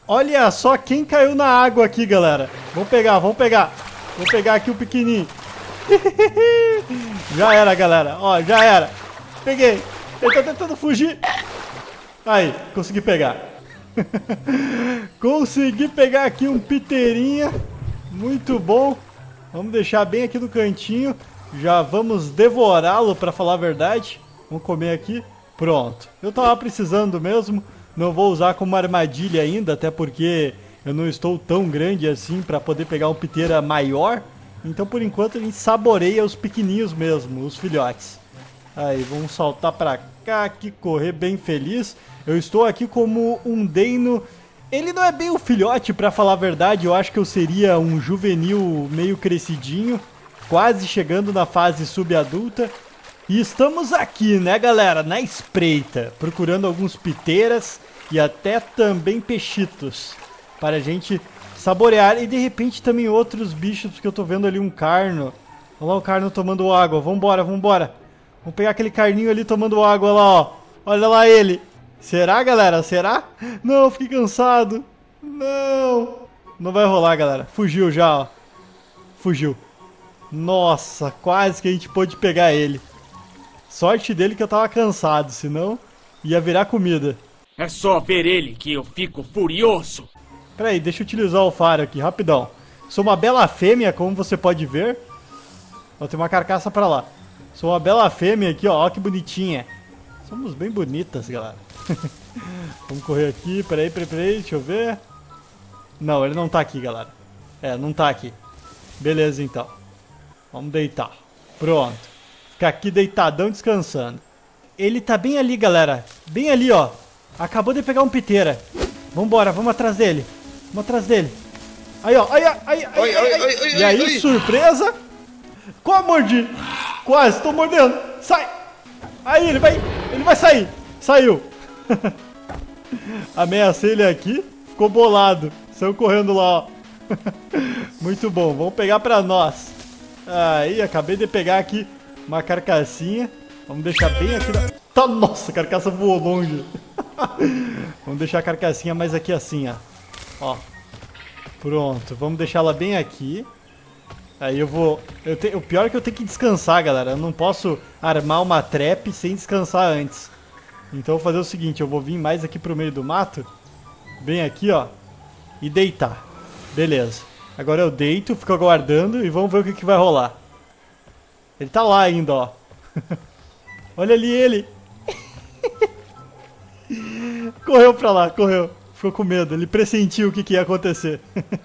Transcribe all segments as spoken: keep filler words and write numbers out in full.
Olha só quem caiu na água aqui, galera. Vamos pegar, vamos pegar. Vou pegar aqui o pequenininho. Já era, galera. Ó, já era. Peguei. Ele tá tentando fugir. Aí, consegui pegar. Consegui pegar aqui um piteirinha. Muito bom. Vamos deixar bem aqui no cantinho. Já vamos devorá-lo, pra falar a verdade. Vamos comer aqui. Pronto. Eu tava precisando mesmo. Não vou usar como armadilha ainda, até porque eu não estou tão grande assim para poder pegar um piteira maior. Então, por enquanto, a gente saboreia os pequenininhos mesmo, os filhotes. Aí, vamos saltar para cá aqui, correr bem feliz. Eu estou aqui como um Deino. Ele não é bem um filhote, para falar a verdade. Eu acho que eu seria um juvenil meio crescidinho, quase chegando na fase subadulta. E estamos aqui, né, galera, na espreita, procurando alguns piteiras e até também peixitos para a gente saborear. E de repente também outros bichos, porque eu tô vendo ali um carno. Olha lá o carno tomando água. Vambora, vambora. Vamos pegar aquele carninho ali tomando água lá, ó. Olha lá ele. Será, galera? Será? Não, fiquei cansado. Não. Não vai rolar, galera. Fugiu já, ó. Fugiu. Nossa, quase que a gente pôde pegar ele. Sorte dele que eu tava cansado, senão ia virar comida. É só ver ele que eu fico furioso. Peraí, deixa eu utilizar o faro aqui, rapidão. Sou uma bela fêmea, como você pode ver. Ó, tem uma carcaça pra lá. Sou uma bela fêmea aqui, ó, ó que bonitinha. Somos bem bonitas, galera. Vamos correr aqui, peraí, peraí, peraí, deixa eu ver. Não, ele não tá aqui, galera. É, não tá aqui. Beleza, então. Vamos deitar. Pronto. Ficar aqui deitadão descansando. Ele tá bem ali, galera. Bem ali, ó. Acabou de pegar um piteira. Vambora, vamos atrás dele. Vamos atrás dele. Aí, ó. Aí, aí, aí, aí, aí, aí. aí. E aí, surpresa. Quase mordi. Quase, tô mordendo. Sai. Aí, ele vai. Ele vai sair. Saiu. Ameacei ele aqui. Ficou bolado. Saiu correndo lá, ó. Muito bom. Vamos pegar pra nós. Aí, acabei de pegar aqui uma carcassinha. Vamos deixar bem aqui na... Tá, nossa, a carcaça voou longe. Vamos deixar a carcassinha mais aqui assim, ó. Ó. Pronto, vamos deixar ela bem aqui. Aí eu vou... Eu te... O pior é que eu tenho que descansar, galera. Eu não posso armar uma trap sem descansar antes. Então eu vou fazer o seguinte, eu vou vir mais aqui pro meio do mato. Bem aqui, ó. E deitar. Beleza. Agora eu deito, fico aguardando e vamos ver o que, que vai rolar. Ele tá lá ainda, ó. Olha ali ele. Correu pra lá, correu. Ficou com medo, ele pressentiu o que, que ia acontecer.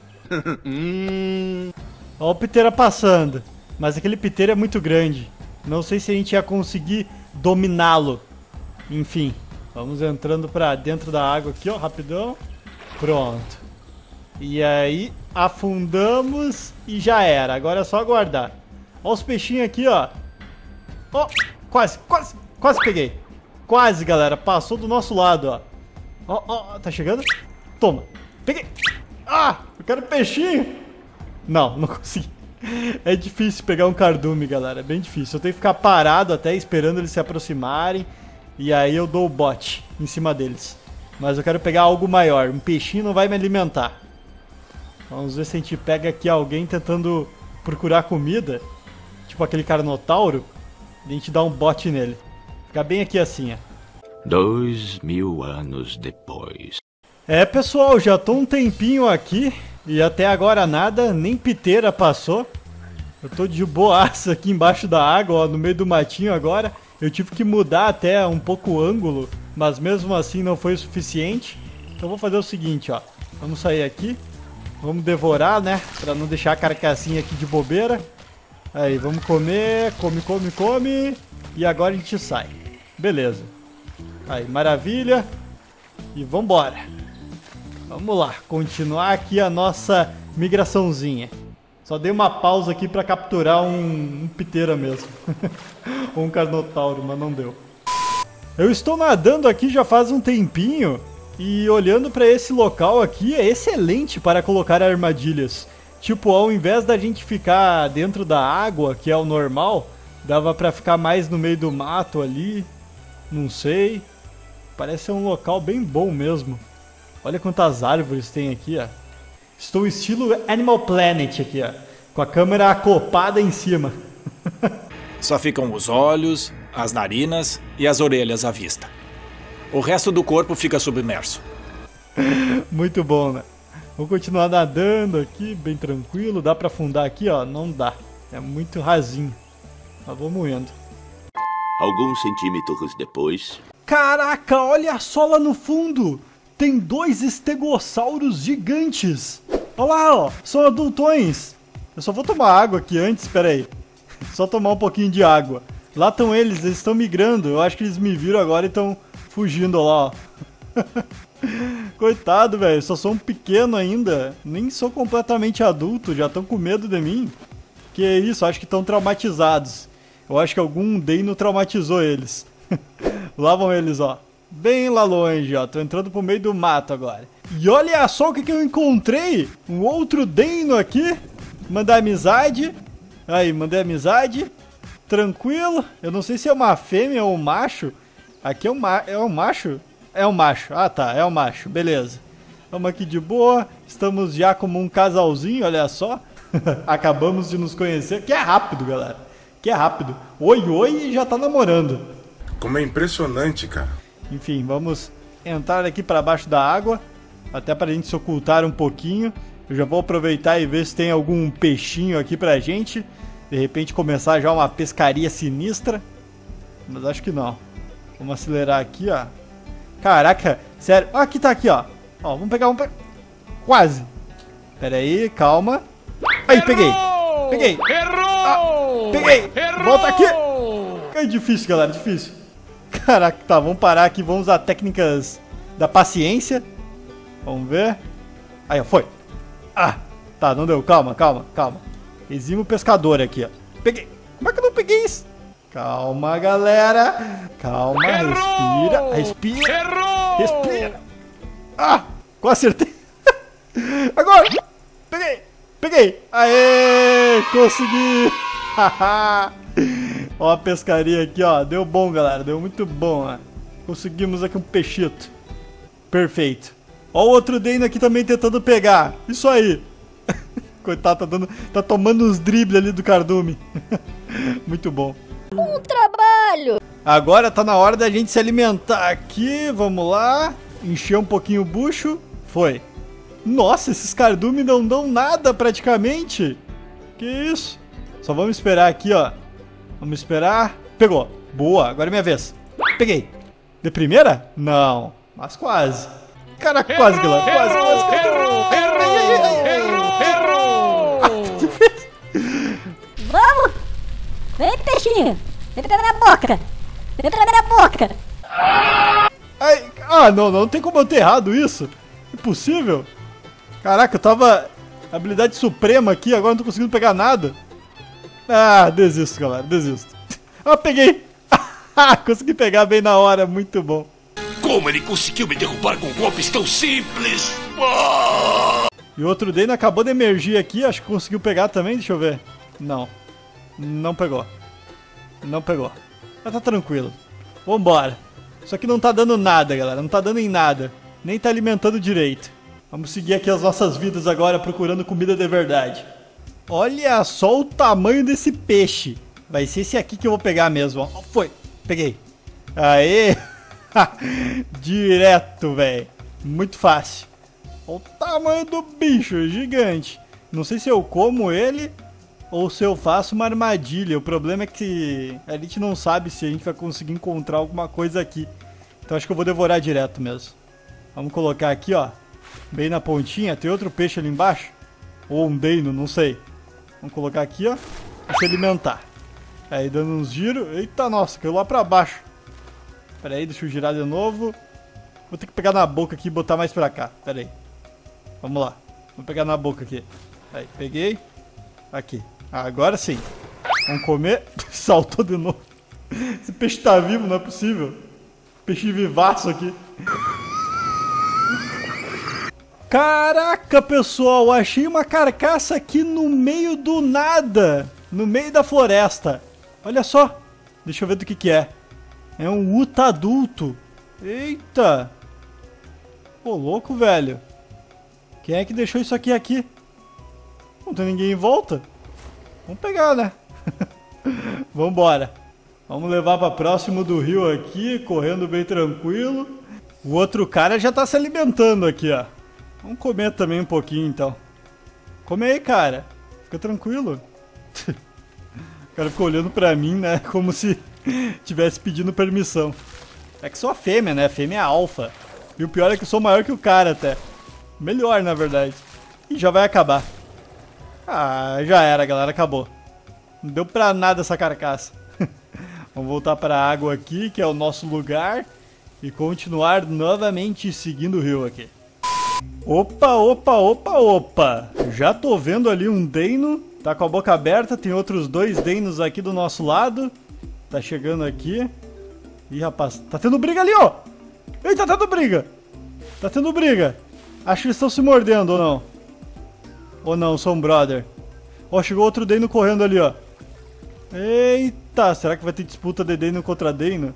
Ó o piteira passando. Mas aquele piteira é muito grande. Não sei se a gente ia conseguir dominá-lo. Enfim, vamos entrando pra dentro da água aqui, ó, rapidão. Pronto. E aí, afundamos e já era. Agora é só aguardar. Ó os peixinhos aqui, ó. Ó, quase, quase, quase peguei. Quase, galera, passou do nosso lado, ó. Ó, ó, tá chegando? Toma, peguei. Ah, eu quero peixinho. Não, não consegui. É difícil pegar um cardume, galera, é bem difícil. Eu tenho que ficar parado até esperando eles se aproximarem. E aí eu dou o bote em cima deles. Mas eu quero pegar algo maior. Um peixinho não vai me alimentar. Vamos ver se a gente pega aqui alguém tentando procurar comida. Tipo aquele carnotauro. E a gente dá um bote nele. Fica bem aqui assim, ó. Dois mil anos depois. É, pessoal, já tô um tempinho aqui. E até agora nada, nem piteira passou. Eu tô de boaça aqui embaixo da água, ó, no meio do matinho agora. Eu tive que mudar até um pouco o ângulo, mas mesmo assim não foi o suficiente. Então eu vou fazer o seguinte, ó. Vamos sair aqui. Vamos devorar, né? Pra não deixar a carcassinha aqui de bobeira. Aí, vamos comer. Come, come, come. E agora a gente sai. Beleza. Aí, maravilha. E vambora. Vamos lá. Continuar aqui a nossa migraçãozinha. Só dei uma pausa aqui pra capturar um, um piteira mesmo. Ou um carnotauro, mas não deu. Eu estou nadando aqui já faz um tempinho. E olhando para esse local aqui, é excelente para colocar armadilhas. Tipo, ao invés da gente ficar dentro da água, que é o normal, dava para ficar mais no meio do mato ali. Não sei. Parece ser um local bem bom mesmo. Olha quantas árvores tem aqui, ó. Estou estilo Animal Planet aqui, ó. Com a câmera acoplada em cima. Só ficam os olhos, as narinas e as orelhas à vista. O resto do corpo fica submerso. Muito bom, né? Vou continuar nadando aqui, bem tranquilo. Dá pra afundar aqui, ó? Não dá. É muito rasinho. Mas vamos indo. Alguns centímetros depois... Caraca, olha só lá no fundo. Tem dois estegossauros gigantes. Olha lá, ó. São adultões. Eu só vou tomar água aqui antes, espera aí. Só tomar um pouquinho de água. Lá estão eles, eles estão migrando. Eu acho que eles me viram agora e estão fugindo lá, ó. Coitado, velho. Só sou um pequeno ainda. Nem sou completamente adulto. Já estão com medo de mim. Que é isso, acho que estão traumatizados. Eu acho que algum Deino traumatizou eles. Lá vão eles, ó. Bem lá longe, ó. Tô entrando pro meio do mato agora. E olha só o que, que eu encontrei. Um outro Deino aqui. Mandar amizade. Aí, mandei amizade. Tranquilo. Eu não sei se é uma fêmea ou um macho. Aqui é um, ma é um macho? É um macho. Ah, tá. É um macho. Beleza. Vamos aqui de boa. Estamos já como um casalzinho, olha só. Acabamos de nos conhecer. Que é rápido, galera. Que é rápido. Oi, oi e já tá namorando. Como é impressionante, cara. Enfim, vamos entrar aqui para baixo da água. Até pra gente se ocultar um pouquinho. Eu já vou aproveitar e ver se tem algum peixinho aqui pra gente. De repente começar já uma pescaria sinistra. Mas acho que não. Vamos acelerar aqui, ó. Caraca, sério. Ah, aqui tá aqui, ó. Ó, vamos pegar um... Pe... Quase. Pera aí, calma. Aí, peguei. Peguei. Errou! Ah, peguei. Errou! Volta aqui. É difícil, galera, difícil. Caraca, tá, vamos parar aqui. Vamos usar técnicas da paciência. Vamos ver. Aí, ó, foi. Ah, tá, não deu. Calma, calma, calma. Eximo pescador aqui, ó. Peguei. Como é que eu não peguei isso? Calma, galera. Calma, respira. Respira. Errou! Respira. Ah, quase acertei. Agora. Peguei. Peguei. Aê, consegui. Ó a pescaria aqui, ó. Deu bom, galera. Deu muito bom, ó. Conseguimos aqui um peixito. Perfeito. Ó o outro Deino aqui também tentando pegar. Isso aí. Coitado, tá, dando, tá tomando uns dribles ali do cardume. Muito bom. Um trabalho. Agora tá na hora da gente se alimentar aqui. Vamos lá. Encher um pouquinho o bucho. Foi. Nossa, esses cardumes não dão nada praticamente. Que isso? Só vamos esperar aqui, ó. Vamos esperar. Pegou. Boa, agora é minha vez. Peguei. De primeira? Não. Mas quase. Cara, quase, galera. Quase, quase, quase. Errou! Errou! Errou! Errou! Vamos. Vem, peixinho. Vem pra minha boca. Vem pra minha boca. Ai, ah, não, não tem como eu ter errado isso. Impossível. Caraca, eu tava... Habilidade suprema aqui, agora não tô conseguindo pegar nada. Ah, desisto, galera, desisto. Ah, peguei. Consegui pegar bem na hora, muito bom. Como ele conseguiu me derrubar com golpes tão simples? Ah! E o outro Deino acabou de emergir aqui, acho que conseguiu pegar também, deixa eu ver. Não, não pegou. Não pegou. Mas tá tranquilo. Vambora. Isso aqui não tá dando nada, galera, não tá dando em nada. Nem tá alimentando direito. Vamos seguir aqui as nossas vidas agora procurando comida de verdade. Olha só o tamanho desse peixe. Vai ser esse aqui que eu vou pegar mesmo, ó. Foi, peguei. Aê. Direto, velho. Muito fácil. Olha o tamanho do bicho, gigante. Não sei se eu como ele ou se eu faço uma armadilha. O problema é que a gente não sabe se a gente vai conseguir encontrar alguma coisa aqui. Então acho que eu vou devorar direto mesmo. Vamos colocar aqui, ó. Bem na pontinha. Tem outro peixe ali embaixo. Ou um Deino, não sei. Vamos colocar aqui, ó. E se alimentar. Aí dando uns giros. Eita, nossa, caiu lá pra baixo. Pera aí, deixa eu girar de novo. Vou ter que pegar na boca aqui e botar mais pra cá. Pera aí. Vamos lá. Vou pegar na boca aqui. Aí, peguei. Aqui. Agora sim. Vamos comer. Saltou de novo. Esse peixe tá vivo, não é possível. Peixe vivaço aqui. Caraca, pessoal. Achei uma carcaça aqui no meio do nada. No meio da floresta. Olha só. Deixa eu ver do que que é. É um uta adulto. Eita. Ô, louco, velho. Quem é que deixou isso aqui aqui? Não tem ninguém em volta? Vamos pegar, né? Vambora. Vamos levar pra próximo do rio aqui, correndo bem tranquilo. O outro cara já tá se alimentando aqui, ó. Vamos comer também um pouquinho, então. Come aí, cara. Fica tranquilo. O cara ficou olhando pra mim, né? Como se tivesse pedindo permissão. É que sou a fêmea, né? A fêmea é alfa. E o pior é que eu sou maior que o cara até. Melhor, na verdade. E já vai acabar. Ah, já era, galera. Acabou. Não deu pra nada essa carcaça. Vamos voltar pra água aqui, que é o nosso lugar. E continuar novamente seguindo o rio aqui. Opa, opa, opa, opa. Já tô vendo ali um Deino. Tá com a boca aberta. Tem outros dois Deinos aqui do nosso lado. Tá chegando aqui. Ih, rapaz. Tá tendo briga ali, ó. Eita, tá tendo briga. Tá tendo briga. Acho que eles estão se mordendo, ou não? Ou não, são um brother. Ó, chegou outro Deino correndo ali, ó. Eita, será que vai ter disputa de Deino contra Deino?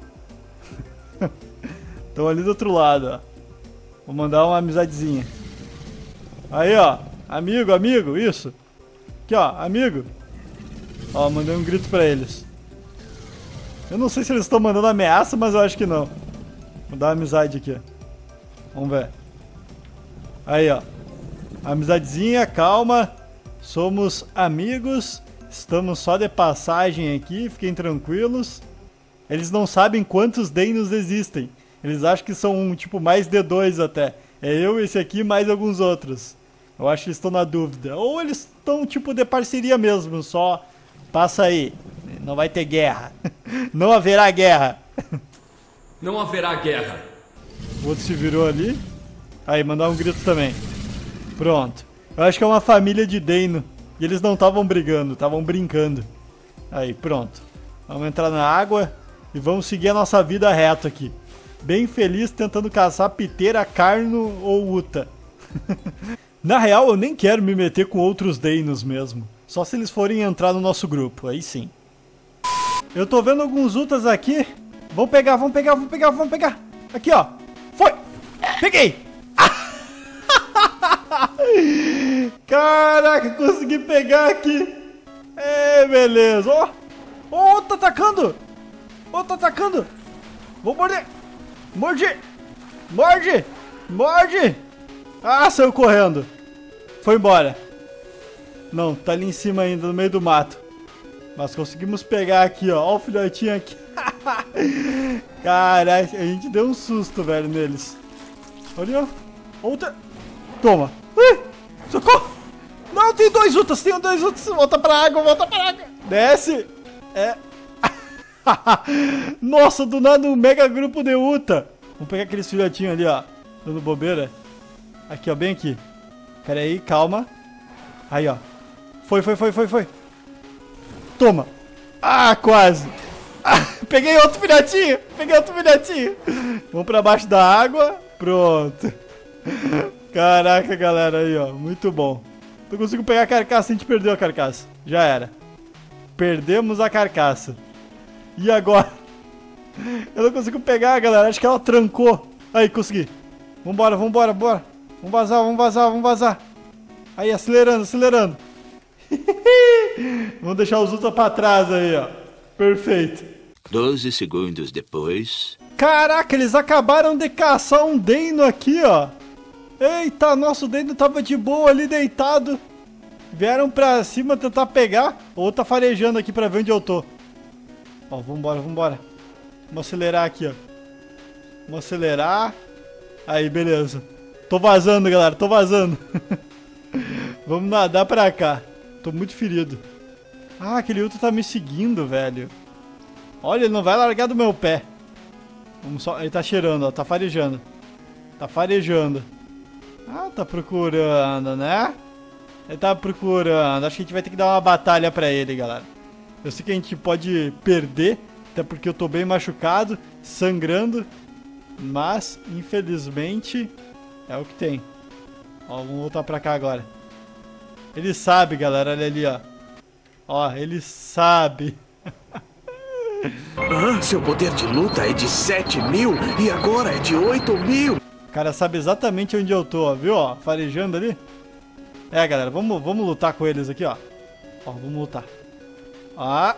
Estão ali do outro lado, ó. Vou mandar uma amizadezinha. Aí, ó. Amigo, amigo, isso. Aqui, ó, amigo. Ó, mandei um grito pra eles. Eu não sei se eles estão mandando ameaça, mas eu acho que não. Vou dar uma amizade aqui, ó. Vamos ver. Aí, ó. Amizadezinha, calma. Somos amigos. Estamos só de passagem aqui, fiquem tranquilos. Eles não sabem quantos Deinos existem. Eles acham que são, um, tipo, mais de dois até. É eu, esse aqui, mais alguns outros. Eu acho que eles estão na dúvida. Ou eles estão, tipo, de parceria mesmo, só passa aí. Não vai ter guerra. Não haverá guerra. Não haverá guerra. O outro se virou ali. Aí, mandar um grito também. Pronto. Eu acho que é uma família de Deino. E eles não estavam brigando, estavam brincando. Aí, pronto. Vamos entrar na água e vamos seguir a nossa vida reto aqui. Bem feliz tentando caçar piteira, carno ou uta. Na real, eu nem quero me meter com outros Deinos mesmo. Só se eles forem entrar no nosso grupo, aí sim. Eu tô vendo alguns utas aqui. Vamos pegar, vamos pegar, vamos pegar, vamos pegar. Aqui, ó. Foi! Peguei! Caraca, consegui pegar aqui. É, beleza. Ó, oh. oh, tá atacando. Ó, oh, tá atacando. Vou morder. Morde. Morde. Morde. Ah, saiu correndo. Foi embora. Não, tá ali em cima ainda, no meio do mato. Mas conseguimos pegar aqui, ó. Ó o filhotinho aqui. Caraca, a gente deu um susto, velho, neles. Olha, ó. Outra. Toma. Ui, socorro. Não, tem dois utas, tem dois utas. Volta pra água, volta pra água. Desce. É. Nossa, do nada um mega grupo de uta. Vamos pegar aqueles filhotinhos ali, ó. Dando bobeira. Aqui, ó, bem aqui. Pera aí, calma. Aí, ó. Foi, foi, foi, foi, foi. Toma. Ah, quase. Ah, peguei outro filhotinho. Peguei outro filhotinho. Vamos pra baixo da água. Pronto. Caraca, galera, aí, ó. Muito bom. Não consigo pegar a carcaça, a gente perdeu a carcaça. Já era. Perdemos a carcaça. E agora? Eu não consigo pegar, galera. Acho que ela trancou. Aí, consegui. Vambora, vambora, bora. Vamos vazar, vamos vazar, vamos vazar. Aí, acelerando, acelerando. Vamos deixar os Uta pra trás aí, ó. Perfeito. doze segundos depois. Caraca, eles acabaram de caçar um Deino aqui, ó. Eita, nosso Deino tava de boa ali deitado. Vieram pra cima tentar pegar. Ou tá farejando aqui pra ver onde eu tô. Ó, vambora, vambora. Vamos acelerar aqui, ó. Vamos acelerar. Aí, beleza. Tô vazando, galera, tô vazando. Vamos nadar pra cá. Tô muito ferido. Ah, aquele outro tá me seguindo, velho. Olha, ele não vai largar do meu pé. Vamos só... Ele tá cheirando, ó. Tá farejando. Tá farejando. Ah, tá procurando, né? Ele tá procurando. Acho que a gente vai ter que dar uma batalha pra ele, galera. Eu sei que a gente pode perder. Até porque eu tô bem machucado. Sangrando. Mas, infelizmente, é o que tem. Ó, vamos voltar pra cá agora. Ele sabe, galera. Olha ali, ó. Ó, ele sabe. Ah, seu poder de luta é de sete mil e agora é de oito mil. O cara sabe exatamente onde eu tô, ó, viu? Ó, farejando ali. É, galera, vamos, vamos lutar com eles aqui, ó. Ó, vamos lutar. Ah.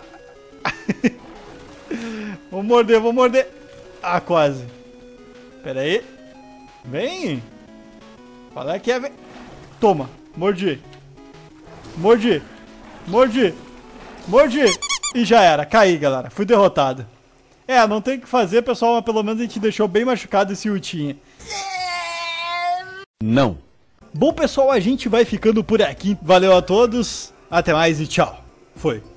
Vou morder, vou morder. Ah, quase. Pera aí. Vem. Qual é que é? Vem. Toma, mordi. Mordi. Mordi. Mordi. E já era. Caí, galera. Fui derrotado. É, não tem o que fazer, pessoal, mas pelo menos a gente deixou bem machucado esse Utinha. Não. Bom, pessoal, a gente vai ficando por aqui. Valeu a todos. Até mais e tchau. Foi.